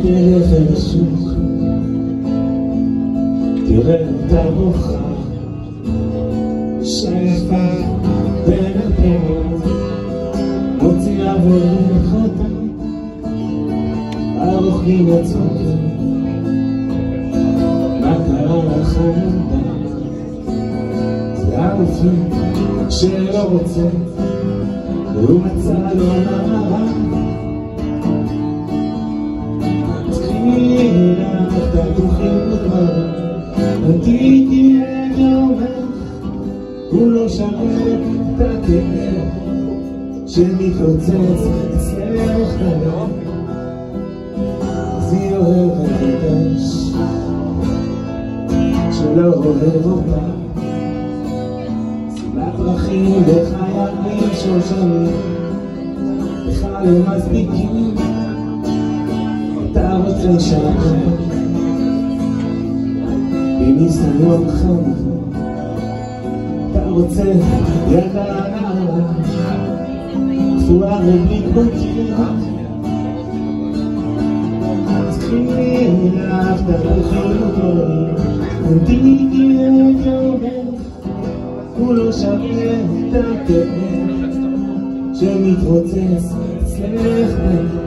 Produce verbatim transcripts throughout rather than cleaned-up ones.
תלך אל השוק, תראה אותה בוכה, שפה בין הפירות, מוציאה והולך אותה, הרוכבים הצוקים, מה קרה לך ילדה? זה הרופאים שלא רוצה, והוא מצא לו נערה. תחילה תפוחים וכבר, אותי תהיה גאומך, הוא לא שווה את הכאב שמתרוצץ אצלך בלב. אז היא אוהבת את האש שלא אוהב אותה, שימת פרחים וחיילים שושנים בכלל לא מספיקים, אתה רוצה לשחרר בניסיון חם, אתה רוצה ילדה נערה קפואה ובלי בוקר, תקחי לך תפוחים וגדולים, אותי תהיה גאומך, הוא לא שווה את הכאב שמתרוצץ אצלך בלב.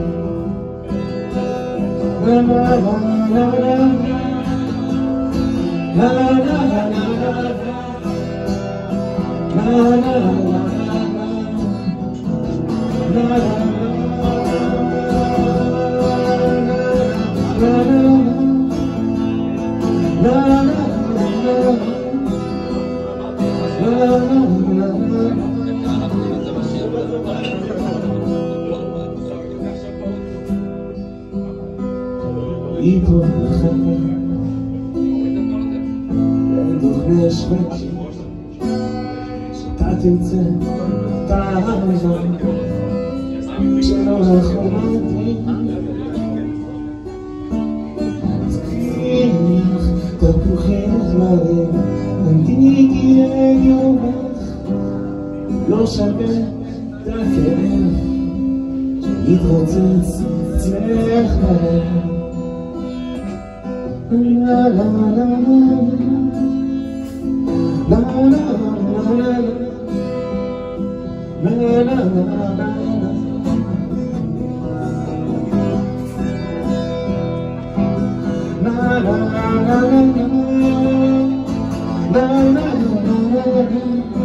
La la la la la la la la היא פה לכם לדוכני שווקים, שאתה תמצא את האהבה שלא לחומתי, תקחי לך תפוחים וזמרים, אני תהיה גאומך, לא שווה את הכאב שמתרוצץ אצלך בלב. La la la la la la la la la la la